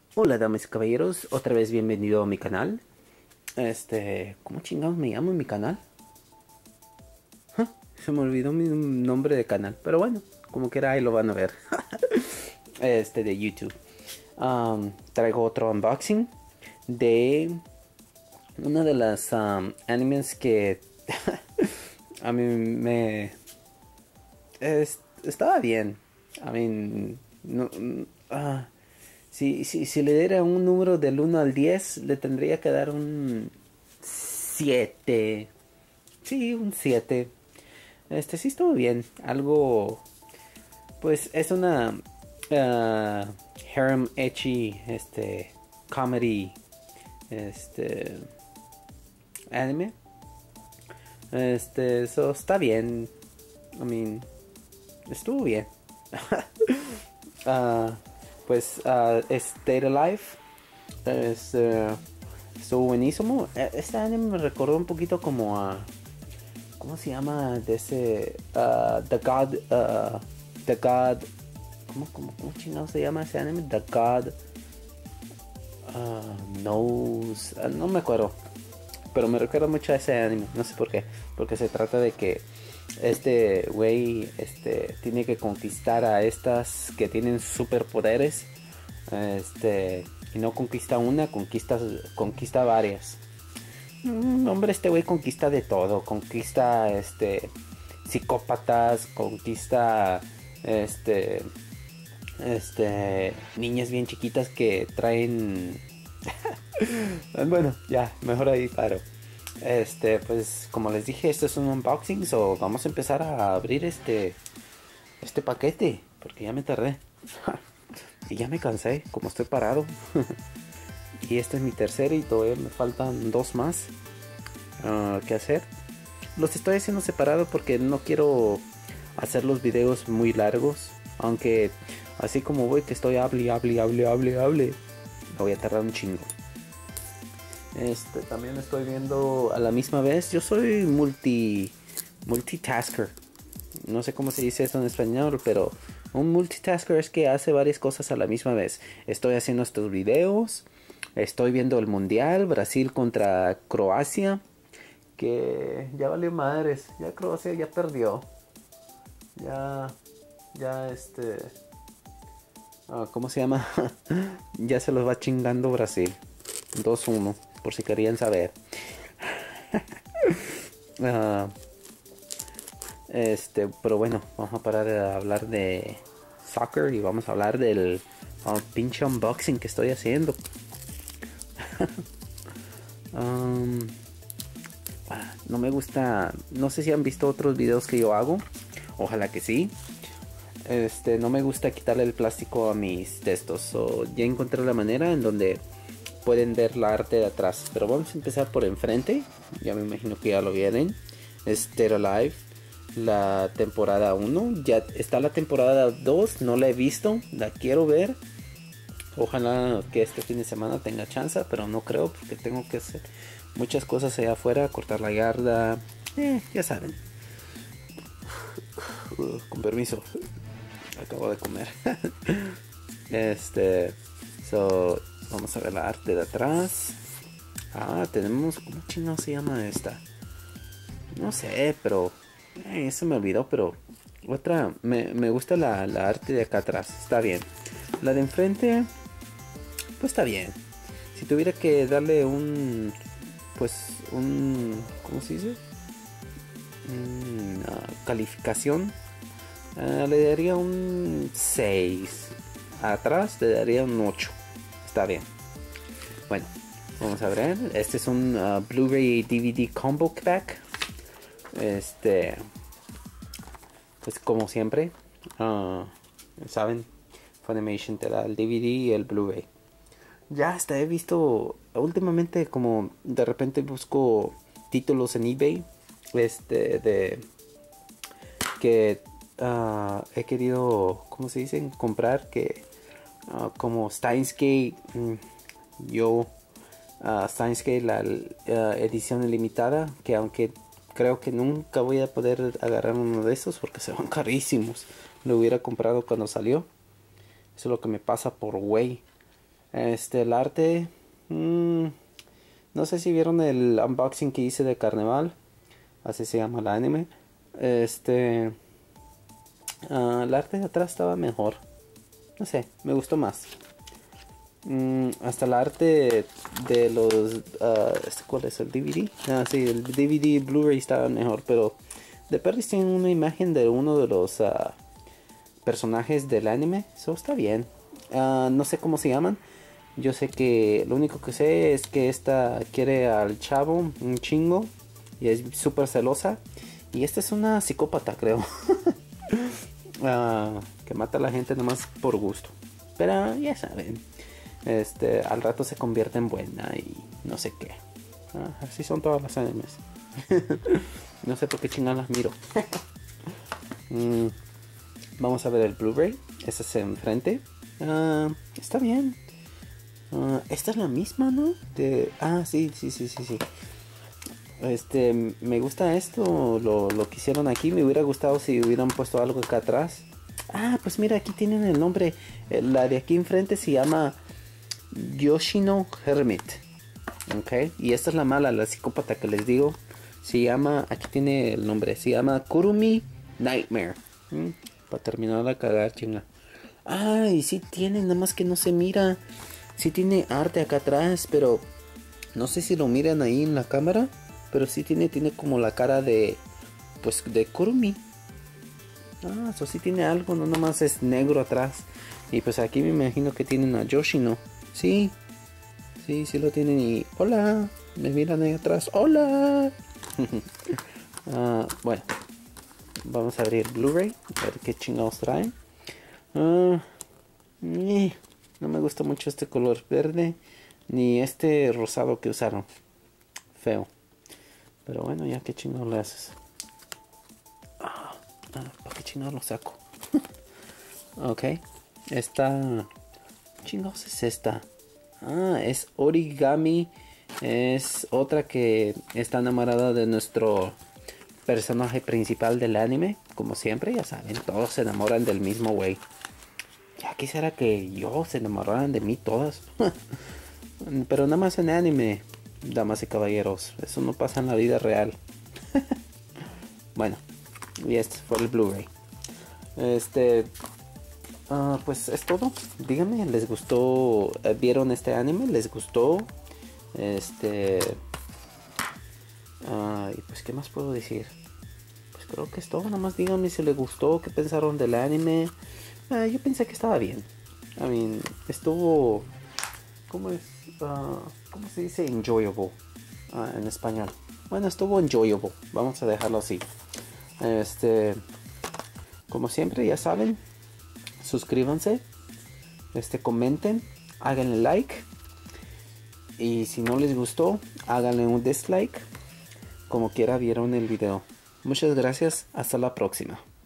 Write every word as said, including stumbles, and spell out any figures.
Hola damas y caballeros, otra vez bienvenido a mi canal. Este, ¿cómo chingados me llamo en mi canal? Huh, Se me olvidó mi nombre de canal, pero bueno, como quiera ahí lo van a ver. Este, de YouTube. Um, traigo otro unboxing de una de las um, animes que a mí me... es- estaba bien. I mean, no... Uh, Si, si, si le diera un número del uno al diez, le tendría que dar un siete. Sí, un siete. Este sí estuvo bien. Algo. Pues es una. Uh, harem ecchi. Este. Comedy. Este. Anime. Este. Eso está bien. I mean. Estuvo bien. uh, pues. Uh, Stay Alive. Es, uh, estuvo buenísimo. Este anime me recordó un poquito como a... ¿Cómo se llama? De ese... Uh, The God... Uh, The God... ¿Cómo, cómo, cómo chingado se llama ese anime? The God... Uh, Knows... Uh, no me acuerdo. Pero me recuerda mucho a ese anime. No sé por qué. Porque se trata de que este güey este, tiene que conquistar a estas que tienen superpoderes. Este... Y no conquista una, conquista, conquista varias. Mm, hombre, este güey conquista de todo. Conquista este psicópatas, conquista este este niñas bien chiquitas que traen bueno, ya, mejor ahí paro. Este, pues como les dije, esto es un unboxing, so vamos a empezar a abrir este este paquete, porque ya me tardé. Y ya me cansé, como estoy parado. Y este es mi tercero y todavía me faltan dos más uh, que hacer. Los estoy haciendo separado porque no quiero hacer los videos muy largos. Aunque así como voy que estoy hable, hable, hable, hable, hable, me voy a tardar un chingo. Este también estoy viendo a la misma vez. Yo soy multi multitasker. No sé cómo se dice eso en español, pero un multitasker es que hace varias cosas a la misma vez. Estoy haciendo estos videos. Estoy viendo el mundial, Brasil contra Croacia, que ya valió madres, ya Croacia ya perdió, ya, ya este, uh, ¿cómo se llama? Ya se los va chingando Brasil, dos uno, por si querían saber. uh, este, pero bueno, vamos a parar de hablar de soccer y vamos a hablar del uh, pinche unboxing que estoy haciendo. um, no me gusta, no sé si han visto otros videos que yo hago, ojalá que sí. Este, no me gusta quitarle el plástico a mis textos, so, ya encontré la manera en donde pueden ver la arte de atrás, pero vamos a empezar por enfrente. Ya me imagino que ya lo vieron. Stay Alive, la temporada uno, ya está la temporada dos, no la he visto, la quiero ver. Ojalá que este fin de semana tenga chance, pero no creo porque tengo que hacer muchas cosas allá afuera, cortar la yarda, eh, ya saben. Uh, con permiso, acabo de comer. Este, so, vamos a ver la arte de atrás. Ah, tenemos, ¿cómo chingado se llama esta? No sé, pero eh, eso me olvidó, pero otra, me, me gusta la, la arte de acá atrás, está bien. La de enfrente, pues está bien. Si tuviera que darle un, pues un, ¿cómo se dice? Una calificación, uh, le daría un seis. Atrás le daría un ocho. Está bien. Bueno, vamos a ver. Este es un uh, Blu-ray D V D combo pack. Este, pues como siempre, uh, saben, Funimation te da el D V D y el Blu-ray. Ya hasta he visto últimamente, como de repente busco títulos en eBay, este, de que uh, he querido, ¿cómo se dice? Comprar, que uh, como Steins Gate, um, yo uh, Steins Gate, la uh, edición limitada, que aunque creo que nunca voy a poder agarrar uno de esos porque se van carísimos, lo hubiera comprado cuando salió. Eso es lo que me pasa por güey. Este, el arte... Mmm, no sé si vieron el unboxing que hice de Carnaval. Así se llama el anime. Este... Uh, el arte de atrás estaba mejor. No sé, me gustó más. Mm, hasta el arte de los... Uh, ¿cuál es? ¿El D V D? Ah, sí, el D V D Blu-ray estaba mejor. Pero de Perris tiene una imagen de uno de los uh, personajes del anime. Eso está bien. Uh, no sé cómo se llaman. Yo sé que... Lo único que sé es que esta quiere al chavo un chingo. Y es súper celosa. Y esta es una psicópata, creo. uh, que mata a la gente nomás por gusto. Pero ya saben. Este, al rato se convierte en buena y no sé qué. Uh, así son todas las animes. No sé por qué chingadas las miro. mm, Vamos a ver el Blu-ray. Este es enfrente. Uh, está bien. Uh, esta es la misma, ¿no? De... Ah, sí, sí, sí, sí, sí. Este, me gusta esto, lo, lo que hicieron aquí. Me hubiera gustado si hubieran puesto algo acá atrás. Ah, pues mira, aquí tienen el nombre. La de aquí enfrente se llama Yoshino Hermit. Ok, y esta es la mala, la psicópata que les digo. Se llama, aquí tiene el nombre, se llama Kurumi Nightmare. ¿Mm? Para terminar la cagar, chinga. Ah, y sí tiene, nada más que no se mira. Sí tiene arte acá atrás, pero no sé si lo miran ahí en la cámara. Pero sí tiene, tiene como la cara de, pues, de Kurumi. Ah, eso sí tiene algo, no nomás es negro atrás. Y pues aquí me imagino que tienen a Yoshino. Sí, sí, sí lo tienen y... ¡Hola! Me miran ahí atrás. ¡Hola! uh, bueno, vamos a abrir Blu-ray. A ver qué chingados trae. Uh, eh, no me gusta mucho este color verde. Ni este rosado que usaron. Feo. Pero bueno, ya qué chingados le haces. Ah, ah, ¿para qué chingados lo saco? Ok. Esta... ¿Qué chingados es esta? Ah, es Origami. Es otra que está enamorada de nuestro personaje principal del anime. Como siempre, ya saben, todos se enamoran del mismo güey. Ya quisiera que yo se enamoraran de mí todas. Pero nada más en anime, damas y caballeros. Eso no pasa en la vida real. Bueno, y este fue el Blu-ray. Este... Uh, pues es todo. Díganme, ¿les gustó? ¿Vieron este anime? ¿Les gustó? Este... Uh, y pues, ¿qué más puedo decir? Pues creo que es todo. Nada más díganme si les gustó, qué pensaron del anime. Uh, yo pensé que estaba bien. I mean, estuvo... ¿Cómo es? Uh, ¿Cómo se dice enjoyable uh, en español? Bueno, estuvo enjoyable. Vamos a dejarlo así. Este... Como siempre, ya saben. Suscríbanse, este, comenten, háganle like y si no les gustó, háganle un dislike. Como quiera vieron el video. Muchas gracias, hasta la próxima.